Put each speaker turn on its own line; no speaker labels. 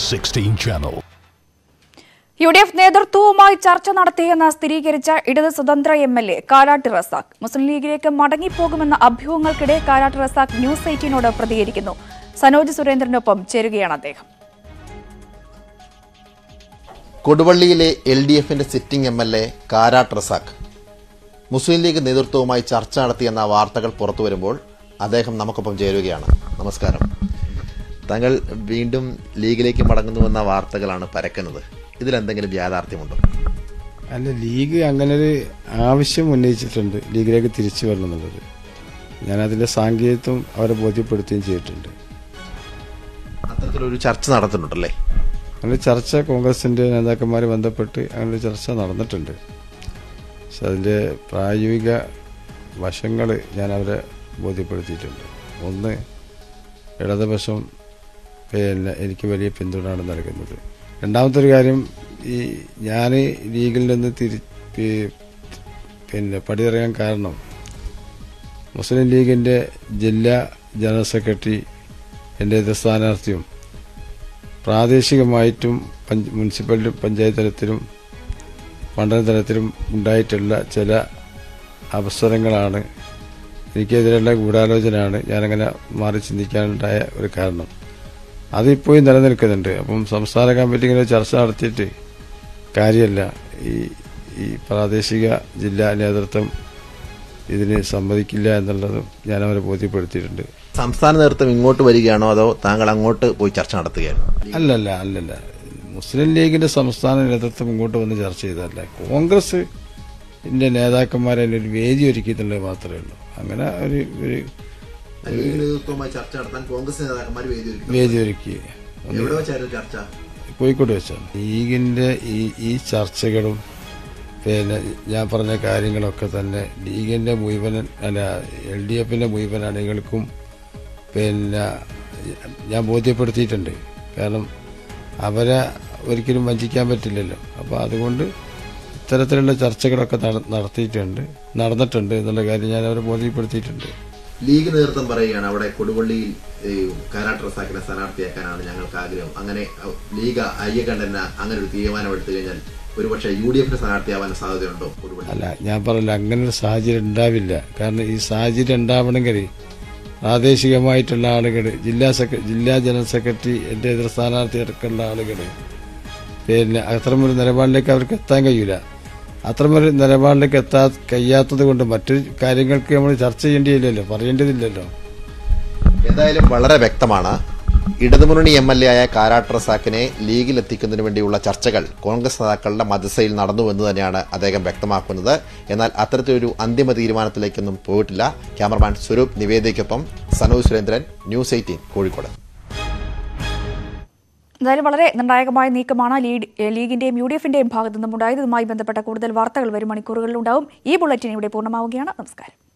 16 channel.
UDF നേതൃത്വവുമായി ചർച്ച നടത്തിയെന്ന് സ്ഥിരീകരിച്ച ഇടത് സ്വതന്ത്ര MLA കാരാട്ട് റസാഖ് മുസ്ലിം ലീഗിലേക്ക് മടങ്ങിപ്പോകുമെന്ന അഭ്യൂഹങ്ങൾക്കിടെ കാരാട്ട് റസാഖ് ന്യൂസ് 18നോട് പ്രതികരിക്കുന്നു. സനോജ് സുരേന്ദ്രനൊപ്പം ചേരുകയാണ് അദ്ദേഹം.
കൊടുവള്ളിയിലെ LDFന്റെ സിറ്റിംഗ് MLA കാരാട്ട് റസാഖ് മുസ്ലിം ലീഗ് നേതൃത്വവുമായി ചർച്ച നടത്തിയെന്ന വാർത്തകൾ പുറത്തുവരുമ്പോൾ അദ്ദേഹം നമുക്കൊപ്പം ചേരുകയാണ്. നമസ്കാരം. താങ്കൾ വീണ്ടും ലീഗിലേക്ക് മടങ്ങുന്നുവെന്ന വാർത്തകളാണ് പരക്കുന്നത്. ഇതിലെന്തെങ്കിലും യാഥാർത്ഥ്യമുണ്ടോ?
അല്ല, ലീഗ് അങ്ങനൊരു ആവശ്യം ഉന്നയിച്ചിട്ടുണ്ട്, ലീഗിലേക്ക് തിരിച്ചു വരണമെന്നുള്ളത്. ഞാനതിൻ്റെ സാങ്കേതികത്വം അവരെ ബോധ്യപ്പെടുത്തുകയും ചെയ്തിട്ടുണ്ട്.
അത്തരത്തിലൊരു ചർച്ച നടത്തുന്നുണ്ടല്ലേ?
അങ്ങനെ ചർച്ച കോൺഗ്രസിൻ്റെ നേതാക്കന്മാർ ബന്ധപ്പെട്ട് അങ്ങനൊരു ചർച്ച നടന്നിട്ടുണ്ട്. പക്ഷെ അതിൻ്റെ പ്രായോഗിക വശങ്ങൾ ഞാൻ അവരെ ബോധ്യപ്പെടുത്തിയിട്ടുണ്ട്. ഒന്ന്, ഇടതുപക്ഷം എനിക്ക് വലിയ പിന്തുണയാണ് നൽകുന്നത്. രണ്ടാമത്തെ ഒരു കാര്യം, ഞാൻ ലീഗിൽ നിന്ന് പടിയിറങ്ങാൻ കാരണം മുസ്ലിം ലീഗിൻ്റെ ജില്ലാ ജനറൽ സെക്രട്ടറി എൻ്റെ എതിർ സ്ഥാനാർത്ഥിയും പ്രാദേശികമായിട്ടും മുനിസിപ്പൽ പഞ്ചായത്ത് തലത്തിലും മണ്ഡല തലത്തിലും ഉണ്ടായിട്ടുള്ള ചില അവസരങ്ങളാണ്, എനിക്കെതിരെയുള്ള ഗൂഢാലോചനയാണ് ഞാനങ്ങനെ മാറി ചിന്തിക്കാനുണ്ടായ ഒരു കാരണം. അതിപ്പോഴും നിലനിൽക്കുന്നുണ്ട്. അപ്പം സംസ്ഥാന കമ്മിറ്റി ഇങ്ങനെ ചർച്ച നടത്തിയിട്ട് കാര്യമല്ല. ഈ പ്രാദേശിക ജില്ലാ നേതൃത്വം ഇതിന് സമ്മതിക്കില്ല എന്നുള്ളതും ഞാൻ അവരെ ബോധ്യപ്പെടുത്തിയിട്ടുണ്ട്.
സംസ്ഥാന നേതൃത്വം ഇങ്ങോട്ട് വരികയാണോ അതോ താങ്കൾ അങ്ങോട്ട് പോയി ചർച്ച നടത്തുകയാണോ?
അല്ലല്ല, മുസ്ലിം ലീഗിന്റെ സംസ്ഥാന നേതൃത്വം ഇങ്ങോട്ട് വന്ന് ചർച്ച ചെയ്തതല്ല. കോൺഗ്രസ് നേതാക്കന്മാരെ ഒരു വേദി ഒരുക്കിയിട്ടുള്ളത് മാത്രമേ ഉള്ളൂ. അങ്ങനെ ഒരു വേദി ഒരുക്കി കോഴിക്കോട് വെച്ചാണ്. ലീഗിന്റെ ഈ ചർച്ചകളും പിന്നെ ഞാൻ പറഞ്ഞ കാര്യങ്ങളൊക്കെ തന്നെ ലീഗിന്റെ മുഴുവൻ LDFന്റെ മുഴുവൻ അണികൾക്കും പിന്നെ ഞാൻ ബോധ്യപ്പെടുത്തിയിട്ടുണ്ട്. കാരണം അവരെ ഒരിക്കലും വഞ്ചിക്കാൻ പറ്റില്ലല്ലോ. അപ്പോൾ അതുകൊണ്ട് ഇത്തരത്തിലുള്ള ചർച്ചകളൊക്കെ നടന്നിട്ടുണ്ട് എന്നുള്ള കാര്യം ഞാൻ അവരെ ബോധ്യപ്പെടുത്തിയിട്ടുണ്ട്.
ലീഗ് നേതൃത്വം പറയുകയാണ് അവിടെ കൊടുവള്ളിയിൽ കാരാട്ട് റസാഖിനെ സ്ഥാനാർത്ഥിയാക്കാനാണ് ഞങ്ങൾക്ക് ആഗ്രഹം. അങ്ങനെ ലീഗ് ഐക്യകണ്ഠന അങ്ങനെ ഒരു തീരുമാനം എടുത്തു കഴിഞ്ഞാൽ ഒരുപക്ഷെ UDFന്റെ സ്ഥാനാർത്ഥിയാവാൻ സാധ്യതയുണ്ടോ കൊടുവള്ളി?
അല്ല, ഞാൻ പറഞ്ഞില്ല, അങ്ങനെ ഒരു സാഹചര്യം ഉണ്ടാവില്ല. കാരണം ഈ സാഹചര്യം ഉണ്ടാവണമെങ്കിൽ പ്രാദേശികമായിട്ടുള്ള ആളുകൾ, ജില്ലാ ജനറൽ സെക്രട്ടറി, എൻ്റെ എതിർ സ്ഥാനാർത്ഥി അടക്കമുള്ള ആളുകൾ പിന്നെ അത്തരമൊരു നിലപാടിലേക്ക് അവർക്ക് എത്താൻ കഴിയില്ല. അത്തരമൊരു നിലപാടിലേക്ക് കഴിയാത്തത് കൊണ്ട് മറ്റു കാര്യങ്ങൾക്ക് നമ്മൾ ചർച്ച ചെയ്യേണ്ടിയില്ലല്ലോ, പറയേണ്ടതില്ലല്ലോ.
എന്തായാലും വളരെ വ്യക്തമാണ്, ഇടതുമുന്നണി MLA ആയ കാരാട്ട് റസാഖിനെ ലീഗിലെത്തിക്കുന്നതിന് വേണ്ടിയുള്ള ചർച്ചകൾ കോൺഗ്രസ് നേതാക്കളുടെ മദ്രസയിൽ നടന്നുവെന്ന് തന്നെയാണ് അദ്ദേഹം വ്യക്തമാക്കുന്നത്. എന്നാൽ അത്തരത്തിലൊരു അന്തിമ തീരുമാനത്തിലേക്കൊന്നും പോയിട്ടില്ല. ക്യാമറമാൻ സ്വരൂപ് നിവേദയ്ക്കൊപ്പം സനോജ് സുരേന്ദ്രൻ, ന്യൂസ് 18 കോഴിക്കോട്.
എന്തായാലും വളരെ നിർണായകമായ നീക്കമാണ് ലീഗിന്റെയും UDFന്റെയും ഭാഗത്തു നിന്നും ഉണ്ടായത്. ഇതുമായി ബന്ധപ്പെട്ട കൂടുതൽ വാർത്തകൾ വരും മണിക്കൂറുകളിലുണ്ടാവും. ഈ ബുള്ളറ്റിൻ ഇവിടെ പൂർണ്ണമാവുകയാണ്. നമസ്കാരം.